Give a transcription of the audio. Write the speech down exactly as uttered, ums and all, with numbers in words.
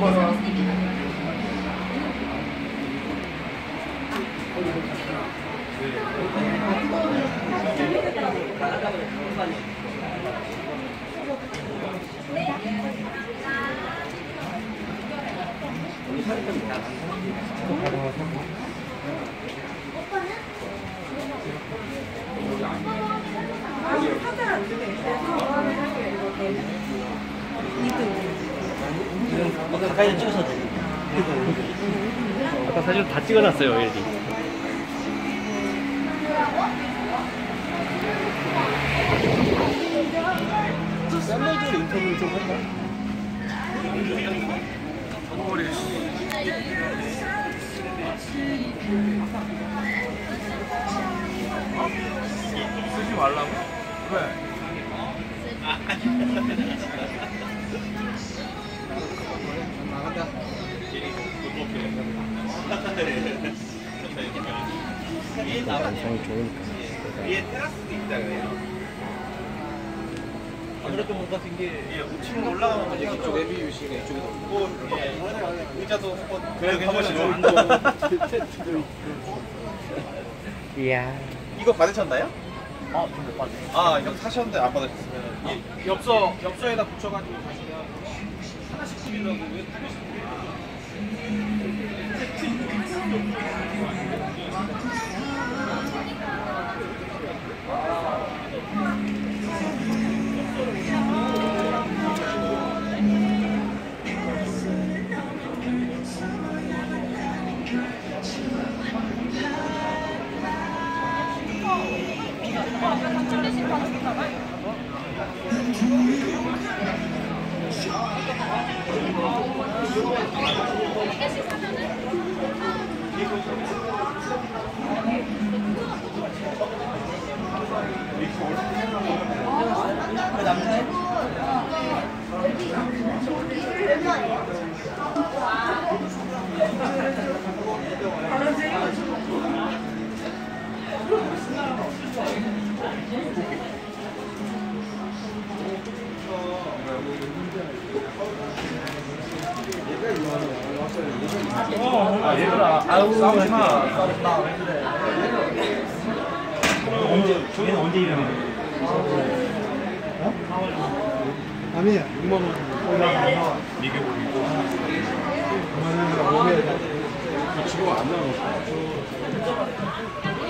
가까이서 찍어서 돼. 아까 사진 다 찍어놨어요, 엘디. 샌드위치 인터뷰를 좀 할까? 머리. 쓰지 말라고? 왜? 나간다. 영상이 좋으니까. 위에 테라스도 있잖아요. 아무래도 뭔가 되게 예, 우측으로 올라가면 이제 이쪽 레비 유시가 이쪽에 뭐, 예, 의자도 뭐 그래 괜찮아요. 이야. 이거 받으셨나요? 아, 근데 맞네. 아, 형 사셨는데 안 받으셨으면 이 엽서 엽서에다 붙여가지고 가시면 하나씩 드리려고 왜 아, 얘들아, 아우, 싸우지 마. 싸웠다. 언제, 저기는 언제 일어나요? 아니야, 육만 원. 이게 보이고. 그만하면 오해야 돼. 지금 안 나오는